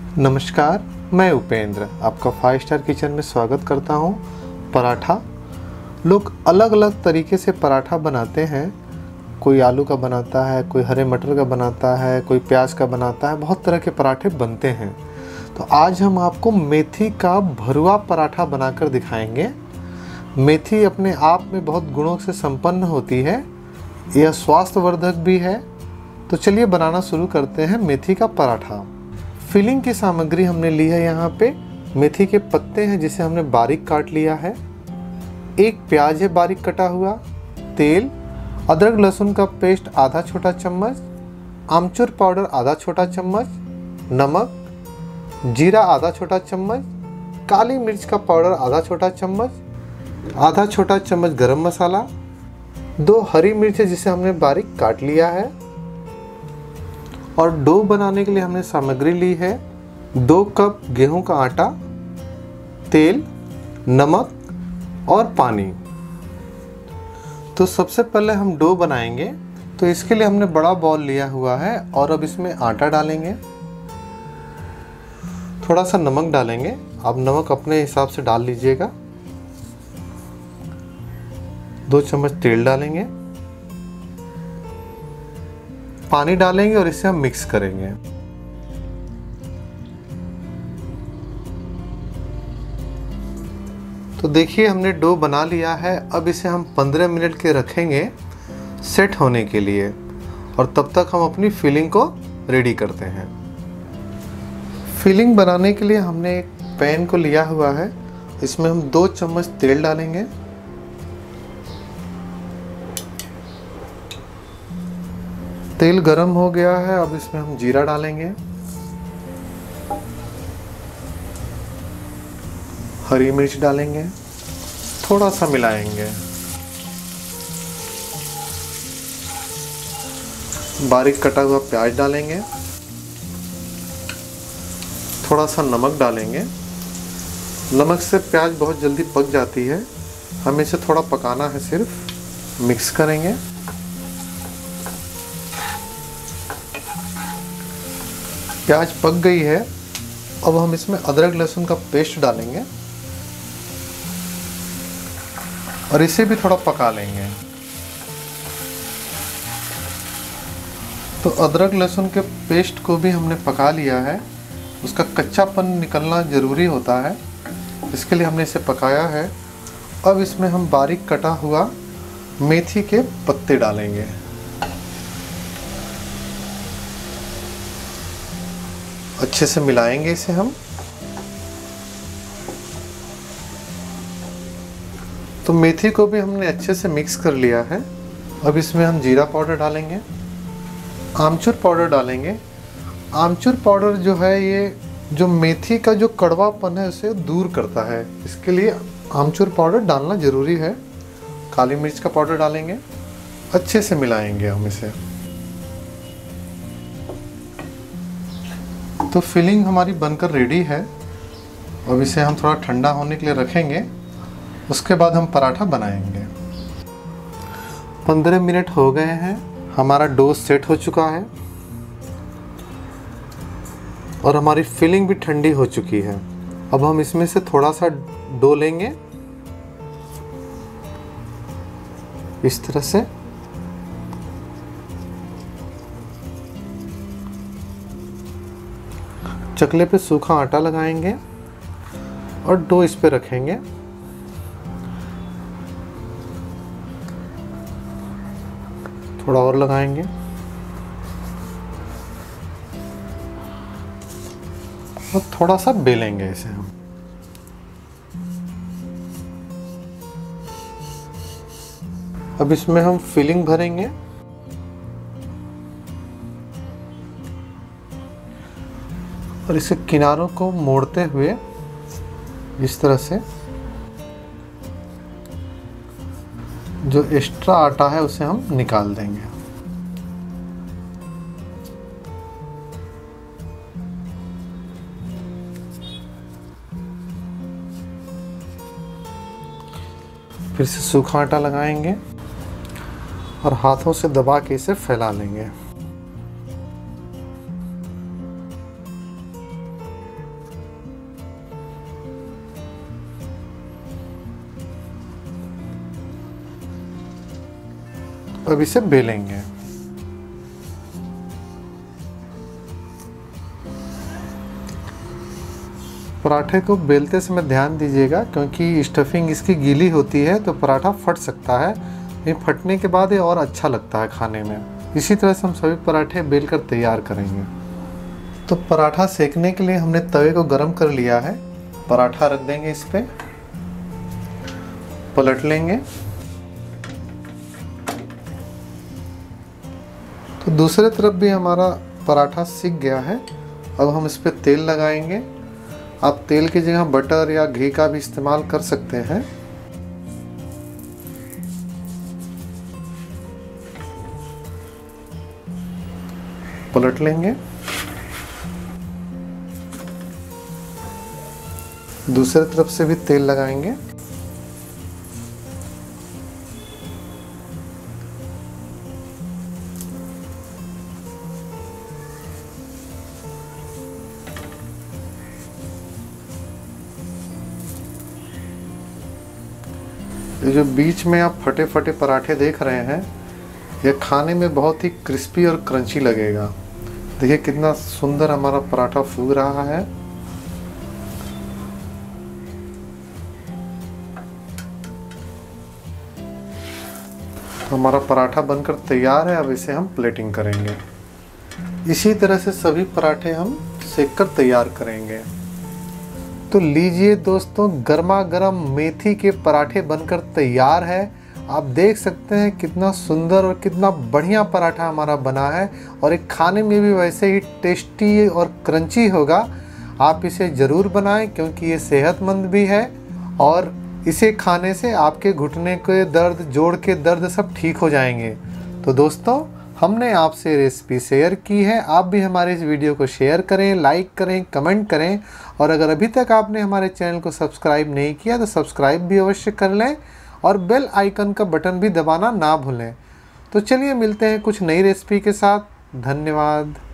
नमस्कार, मैं उपेंद्र आपका 5 स्टार किचन में स्वागत करता हूं। पराठा लोग अलग अलग तरीके से पराठा बनाते हैं। कोई आलू का बनाता है, कोई हरे मटर का बनाता है, कोई प्याज का बनाता है। बहुत तरह के पराठे बनते हैं। तो आज हम आपको मेथी का भरुआ पराठा बनाकर दिखाएंगे। मेथी अपने आप में बहुत गुणों से संपन्न होती है। यह स्वास्थ्यवर्धक भी है। तो चलिए बनाना शुरू करते हैं मेथी का पराठा। फिलिंग की सामग्री हमने ली है। यहाँ पे मेथी के पत्ते हैं जिसे हमने बारीक काट लिया है। एक प्याज है बारीक कटा हुआ, तेल, अदरक लहसुन का पेस्ट आधा छोटा चम्मच, आमचूर पाउडर आधा छोटा चम्मच, नमक, जीरा आधा छोटा चम्मच, काली मिर्च का पाउडर आधा छोटा चम्मच, आधा छोटा चम्मच गरम मसाला, 2 हरी मिर्च जिसे हमने बारीक काट लिया है। और डो बनाने के लिए हमने सामग्री ली है 2 कप गेहूं का आटा, तेल, नमक और पानी। तो सबसे पहले हम डो बनाएंगे। तो इसके लिए हमने बड़ा बॉल लिया हुआ है और अब इसमें आटा डालेंगे। थोड़ा सा नमक डालेंगे। आप नमक अपने हिसाब से डाल लीजिएगा। 2 चम्मच तेल डालेंगे, पानी डालेंगे और इसे हम मिक्स करेंगे। तो देखिए हमने डो बना लिया है। अब इसे हम 15 मिनट के रखेंगे सेट होने के लिए, और तब तक हम अपनी फिलिंग को रेडी करते हैं। फिलिंग बनाने के लिए हमने एक पैन को लिया हुआ है। इसमें हम 2 चम्मच तेल डालेंगे। तेल गरम हो गया है। अब इसमें हम जीरा डालेंगे, हरी मिर्च डालेंगे, थोड़ा सा मिलाएंगे, बारीक कटा हुआ प्याज डालेंगे, थोड़ा सा नमक डालेंगे। नमक से प्याज बहुत जल्दी पक जाती है। हमें इसे थोड़ा पकाना है, सिर्फ मिक्स करेंगे। प्याज पक गई है। अब हम इसमें अदरक लहसुन का पेस्ट डालेंगे और इसे भी थोड़ा पका लेंगे। तो अदरक लहसुन के पेस्ट को भी हमने पका लिया है। उसका कच्चापन निकलना ज़रूरी होता है, इसके लिए हमने इसे पकाया है। अब इसमें हम बारीक कटा हुआ मेथी के पत्ते डालेंगे। अच्छे से मिलाएंगे इसे हम। तो मेथी को भी हमने अच्छे से मिक्स कर लिया है। अब इसमें हम जीरा पाउडर डालेंगे, आमचूर पाउडर डालेंगे। आमचूर पाउडर जो है, ये जो मेथी का जो कड़वापन है उसे दूर करता है। इसके लिए आमचूर पाउडर डालना ज़रूरी है। काली मिर्च का पाउडर डालेंगे। अच्छे से मिलाएंगे हम इसे। तो फिलिंग हमारी बनकर रेडी है। अब इसे हम थोड़ा ठंडा होने के लिए रखेंगे। उसके बाद हम पराठा बनाएंगे। 15 मिनट हो गए हैं। हमारा डो सेट हो चुका है और हमारी फिलिंग भी ठंडी हो चुकी है। अब हम इसमें से थोड़ा सा डो लेंगे, इस तरह से। चकले पे सूखा आटा लगाएंगे और डो इस पे रखेंगे। थोड़ा और लगाएंगे और थोड़ा सा बेलेंगे इसे हम। अब इसमें हम फिलिंग भरेंगे। और इसे किनारों को मोड़ते हुए इस तरह से जो एक्स्ट्रा आटा है उसे हम निकाल देंगे। फिर से सूखा आटा लगाएंगे और हाथों से दबा के इसे फैला लेंगे। अब इसे बेलेंगे। पराठे को बेलते समय ध्यान दीजिएगा, क्योंकि स्टफिंग इसकी गीली होती है तो पराठा फट सकता है। ये फटने के बाद ये और अच्छा लगता है खाने में। इसी तरह से हम सभी पराठे बेल कर तैयार करेंगे। तो पराठा सेकने के लिए हमने तवे को गरम कर लिया है। पराठा रख देंगे इस पे, पलट लेंगे। तो दूसरे तरफ भी हमारा पराठा सिक गया है। अब हम इस पे तेल लगाएंगे। आप तेल की जगह बटर या घी का भी इस्तेमाल कर सकते हैं। पलट लेंगे। दूसरी तरफ से भी तेल लगाएंगे। ये जो बीच में आप फटे फटे पराठे देख रहे हैं, ये खाने में बहुत ही क्रिस्पी और क्रंची लगेगा। देखिए कितना सुंदर हमारा पराठा फूल रहा है। हमारा पराठा बनकर तैयार है। अब इसे हम प्लेटिंग करेंगे। इसी तरह से सभी पराठे हम सेक कर तैयार करेंगे। तो लीजिए दोस्तों, गर्मा गर्म मेथी के पराठे बनकर तैयार है। आप देख सकते हैं कितना सुंदर और कितना बढ़िया पराठा हमारा बना है, और एक खाने में भी वैसे ही टेस्टी और क्रंची होगा। आप इसे ज़रूर बनाएं, क्योंकि ये सेहतमंद भी है और इसे खाने से आपके घुटने के दर्द, जोड़ के दर्द सब ठीक हो जाएंगे। तो दोस्तों, हमने आपसे रेसिपी शेयर की है। आप भी हमारे इस वीडियो को शेयर करें, लाइक करें, कमेंट करें, और अगर अभी तक आपने हमारे चैनल को सब्सक्राइब नहीं किया तो सब्सक्राइब भी अवश्य कर लें, और बेल आइकन का बटन भी दबाना ना भूलें। तो चलिए मिलते हैं कुछ नई रेसिपी के साथ। धन्यवाद।